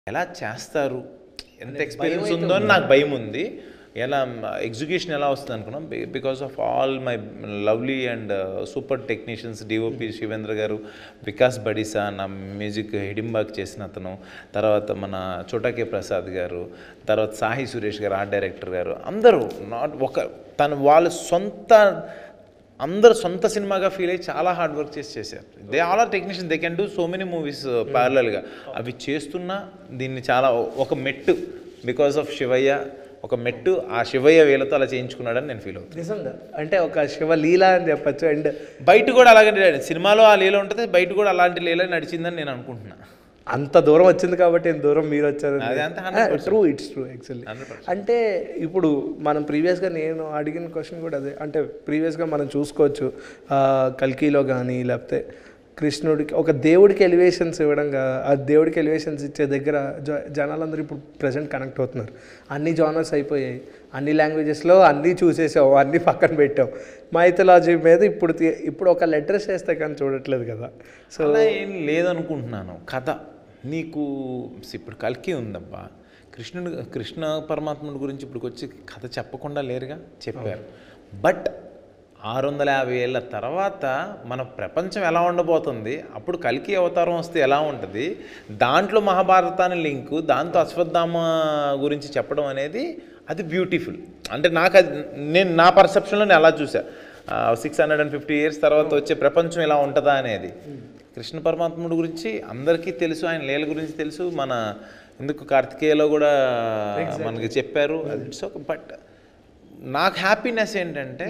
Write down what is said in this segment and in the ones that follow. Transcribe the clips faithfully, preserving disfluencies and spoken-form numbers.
ఎలా చేస్తారు, ఎంత ఎక్స్పీరియన్స్ ఉందో అని నాకు భయం ఉంది. ఎలా ఎగ్జిక్యూషన్ ఎలా వస్తుంది అనుకున్నాం. Because of all my lovely and super technicians, DOP Shivendra garu, Vikas Badisa, నా మ్యూజిక్ హిడింబాగ్ చేసిన అతను, తర్వాత మన చోటాకే ప్రసాద్ గారు, తర్వాత సాహి సురేష్ గారు ఆర్ట్ డైరెక్టర్ గారు, అందరూ నాట్ ఒక తను వాళ్ళ సొంత అందరు సొంత సినిమాగా ఫీల్ అయ్యి చాలా హార్డ్ వర్క్ చేసి చేశారు. They all are technician, they can do so many movies ప్యారలల్గా. అవి చేస్తున్నా దీన్ని చాలా ఒక మెట్టు బికాస్ ఆఫ్ శివయ్య, ఒక మెట్టు ఆ శివయ్య వేలతో అలా చేయించుకున్నాడని నేను ఫీల్ అవుతాను. నిజంగా అంటే ఒక శివ లీల అని చెప్పచ్చు. అండ్ బయట కూడా అలాగే సినిమాలో ఆ లీల ఉంటుంది, బయట కూడా అలాంటి లీల నడిచిందని నేను అనుకుంటున్నాను. అంత దూరం వచ్చింది కాబట్టి ఎంత దూరం మీరు వచ్చారు. True, it's true actually. అంటే ఇప్పుడు మనం ప్రీవియస్గా నేను అడిగిన క్వశ్చన్ కూడా అదే. అంటే ప్రీవియస్గా మనం చూసుకోవచ్చు కల్కిలో కానీ లేకపోతే కృష్ణుడికి ఒక దేవుడికి ఎలివేషన్స్ ఇవ్వడంగా, ఆ దేవుడికి ఎలివేషన్స్ ఇచ్చే దగ్గర జ జనాలందరూ ఇప్పుడు ప్రజెంట్ కనెక్ట్ అవుతున్నారు. అన్ని జానర్స్ అయిపోయాయి, అన్ని లాంగ్వేజెస్లో అన్నీ చూసేసావు, అన్నీ పక్కన పెట్టావు. మైథలాజీ మీద ఇప్పుడు ఇప్పుడు ఒక లెటర్స్ వేస్తే కానీ చూడట్లేదు కదా. సో అలా ఏం లేదనుకుంటున్నాను. కథ నీకు ఇప్పుడు కల్కి ఉందబ్బా, కృష్ణుడు కృష్ణ పరమాత్ముడి గురించి ఇప్పుడు వచ్చి కథ చెప్పకుండా లేరుగా, చెప్పారు. బట్ ఆరు వందల యాభై ఏళ్ళ తర్వాత మన ప్రపంచం ఎలా ఉండబోతుంది, అప్పుడు కల్కి అవతారం వస్తే ఎలా ఉంటుంది, దాంట్లో మహాభారతాన్ని లింకు, దాంతో అశ్వత్థామ గురించి చెప్పడం అనేది అది బ్యూటిఫుల్. అంటే నాకు అది నేను నా పర్సెప్షన్లో నేను అలా చూసా. Six hundred and fifty years తర్వాత వచ్చే ప్రపంచం ఎలా ఉంటుందా అనేది. కృష్ణ పరమాత్ముడి గురించి అందరికీ తెలుసు, ఆయన లీల గురించి తెలుసు. మన ఎందుకు కార్తికేయలో కూడా మనకి చెప్పారు. It's okay. బట్ నాకు హ్యాపీనెస్ ఏంటంటే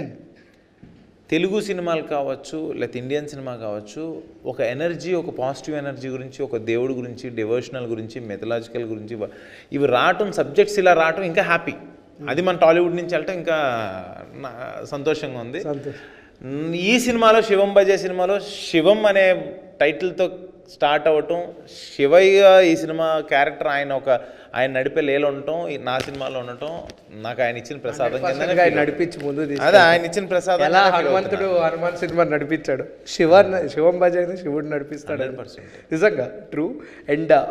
తెలుగు సినిమాలు కావచ్చు, లేకపోతే ఇండియన్ సినిమా కావచ్చు, ఒక ఎనర్జీ, ఒక పాజిటివ్ ఎనర్జీ గురించి, ఒక దేవుడి గురించి, డివోషనల్ గురించి, మెథలాజికల్ గురించి ఇవి రావటం, సబ్జెక్ట్స్ ఇలా రావటం ఇంకా హ్యాపీ. అది మన టాలీవుడ్ నుంచి వెళ్ళటం ఇంకా సంతోషంగా ఉంది. ఈ సినిమాలో శివం బజే సినిమాలో శివం అనే టైటిల్తో స్టార్ట్ అవ్వటం, శివయ్య ఈ సినిమా క్యారెక్టర్ ఆయన ఒక ఆయన నడిపే లేలు ఉండటం, నా సినిమాలో ఉండటం నాకు ఆయన ఇచ్చిన ప్రసాదం కింద నడిపించి ముందు అదే ఆయన ఇచ్చిన ప్రసాదం. ఎలా హనుమంతుడు హనుమాన్ సినిమా నడిపించాడు, శివ శివం బజే శివుడు నడిపిస్తాడు. నిజంగా ట్రూ. అండ్